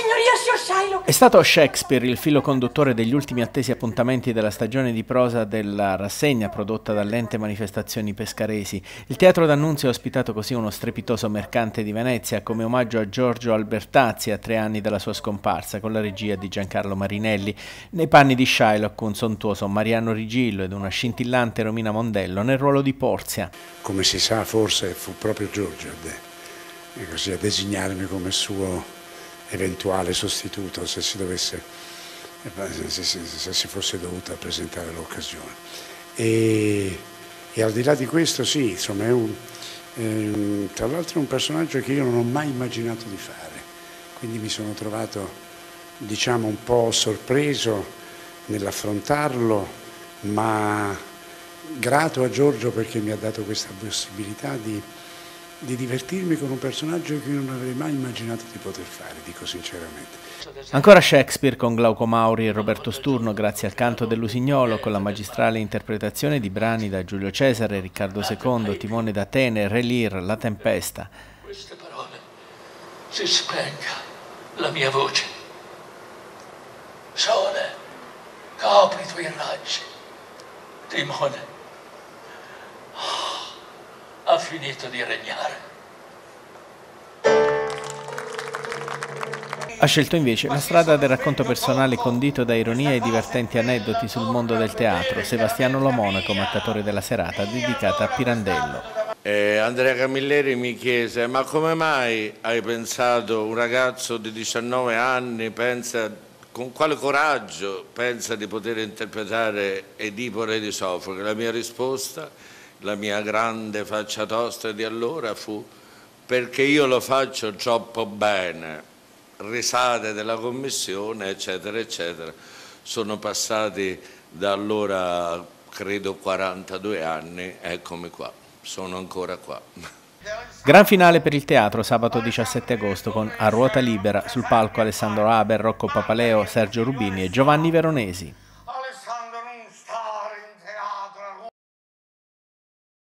Vossignoria, signor Shylock! È stato Shakespeare il filo conduttore degli ultimi attesi appuntamenti della stagione di prosa della rassegna prodotta dall'ente Manifestazioni Pescaresi. Il Teatro d'Annunzio ha ospitato così uno strepitoso mercante di Venezia come omaggio a Giorgio Albertazzi a 3 anni dalla sua scomparsa, con la regia di Giancarlo Marinelli. Nei panni di Shylock un sontuoso Mariano Rigillo ed una scintillante Romina Mondello nel ruolo di Porzia. Come si sa, forse fu proprio Giorgio a designarmi come suo eventuale sostituto se si fosse dovuta presentare l'occasione. E al di là di questo, sì, insomma, tra l'altro è un personaggio che io non ho mai immaginato di fare, quindi mi sono trovato, diciamo, un po' sorpreso nell'affrontarlo, ma grato a Giorgio perché mi ha dato questa possibilità di divertirmi con un personaggio che io non avrei mai immaginato di poter fare, dico sinceramente. Ancora Shakespeare con Glauco Mauri e Roberto Sturno grazie al canto dell'Usignolo, con la magistrale interpretazione di brani da Giulio Cesare, Riccardo II, Timone d'Atene, Re Lear, La Tempesta. Queste parole, si spenga la mia voce. Sole, copri i tuoi raggi. Timone ha finito di regnare. Ha scelto invece la strada del racconto personale condito da ironia e divertenti aneddoti sul mondo del teatro. Sebastiano Lo Monaco, mattatore della serata, dedicata a Pirandello. Andrea Camilleri mi chiese: ma come mai hai pensato, un ragazzo di 19 anni, con quale coraggio pensa di poter interpretare Edipo re di Sofocle? La mia risposta, la mia grande faccia tosta di allora fu: perché io lo faccio troppo bene. Risate della commissione, eccetera, eccetera. Sono passati da allora, credo, 42 anni, eccomi qua, sono ancora qua. Gran finale per il teatro sabato 17 agosto con A ruota libera, sul palco Alessandro Haber, Rocco Papaleo, Sergio Rubini e Giovanni Veronesi.